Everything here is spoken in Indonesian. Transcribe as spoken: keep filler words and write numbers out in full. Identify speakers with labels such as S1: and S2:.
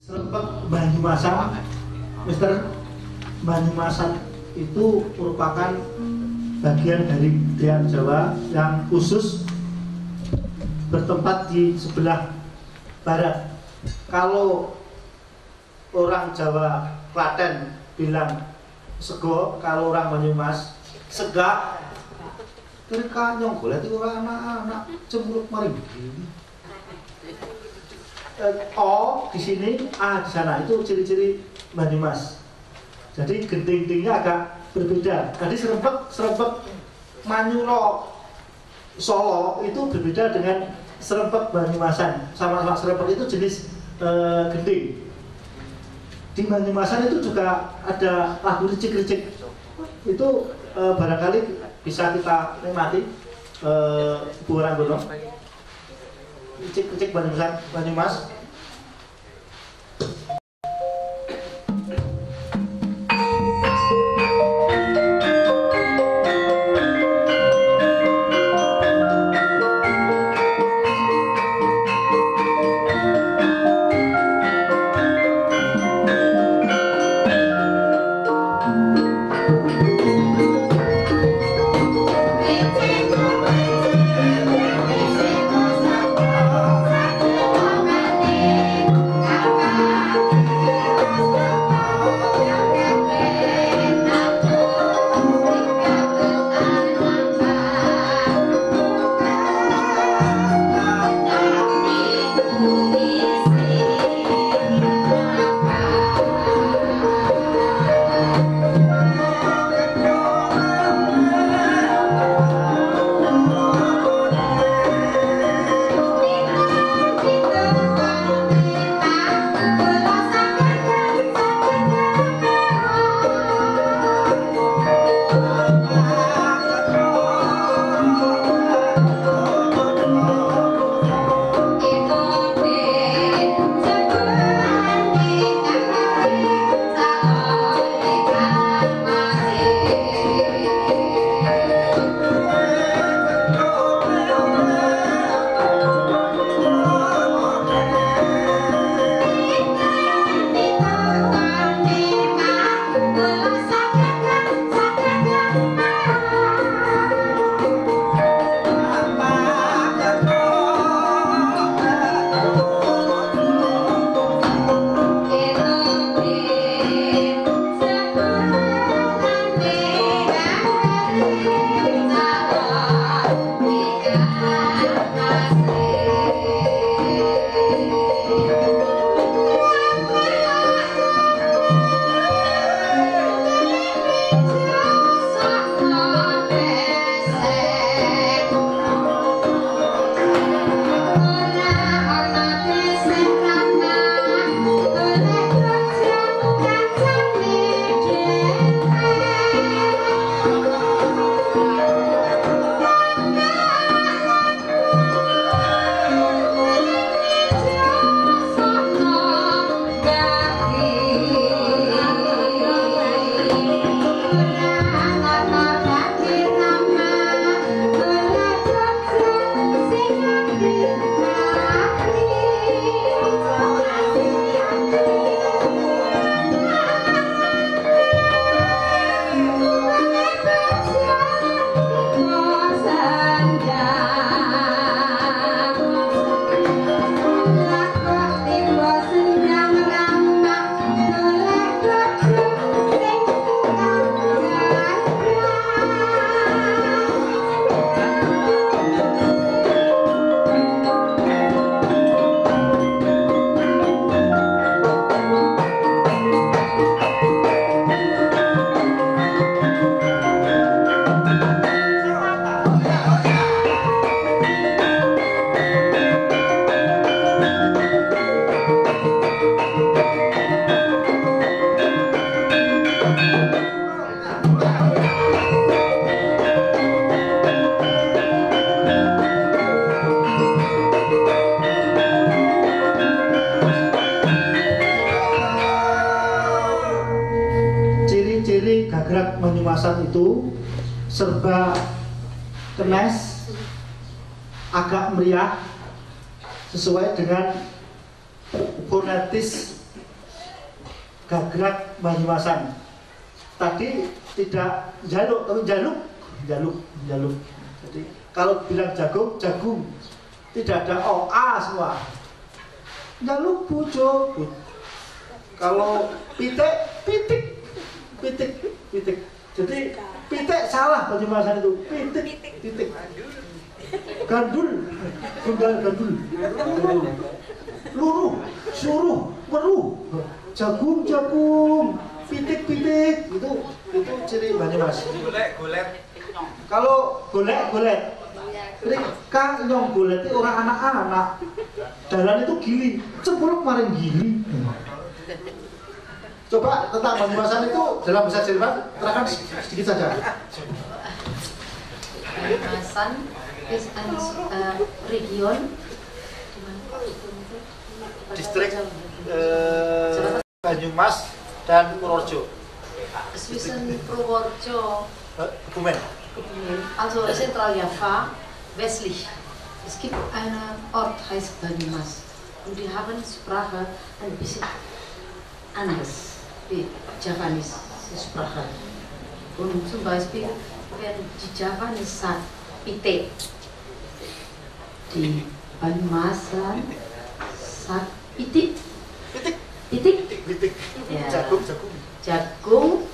S1: Serempet Banyumasan, Mister Banyumasan itu merupakan bagian dari budaya Jawa yang khusus bertempat di sebelah barat. Kalau orang Jawa Klaten bilang sego, kalau orang Banyumas segak. Mereka nyong boleh itu orang anak-anak cemuruk mari begini. O di sini, A di sana, itu ciri-ciri Banyumas. Jadi genting-gentingnya agak berbeda. Tadi serempet serempet Manyuro Solo itu berbeda dengan serempet Banyumasan. Sama-sama serempet itu jenis e, genting. Di Banyumasan itu juga ada lagu ricik-ricik. Itu e, barangkali bisa kita nikmati. e, Bu Ranggono. Ricik-ricik Banyumasan, Banyumas. Gagrak Banyumasan itu serba kenes, agak meriah, sesuai dengan fonetis gagrag Banyumasan. Tadi tidak jaluk, tapi jaluk, jaluk, jaluk. Jadi kalau bilang jagung, jagung. Tidak ada O, A semua. Jaluk bujo. Kalau pitik, pitik, pitik, pitik. Jadi pitik salah Banyumasan itu. Pitik, pitik. Gandul, gundal gandul. Luruh, suruh, weruh. Jagung, jagung. Pitik, pitik. Itu itu ciri Banyumas.
S2: Golek, golek.
S1: Kalau golek, golek. Ini Kang Nyong golek itu orang anak-anak. Dalan itu gili, cepuluk maring gili. Coba tentang Banyumasan itu dalam bahasa Jerman, terangkan sedikit saja.
S3: Banyumasan is an uh, region
S1: Distrik eh, Banyumas dan Purworejo.
S3: zwischen Purworejo,
S1: Eh, Kebumen.
S3: Kebumen, also Zentraljava, westlich. Es gibt einen Ort, heißt Banyumas. Und die haben Sprache ein bisschen anders, wie Javanese Sprache. Und zum Beispiel werden die Javanese sagt Pite. Die Banyumasan sagt Pitik.
S1: Pitik,
S3: Pitik.
S1: pitik, pitik.
S3: Ya.
S1: Jagung, jagung.
S3: Jagung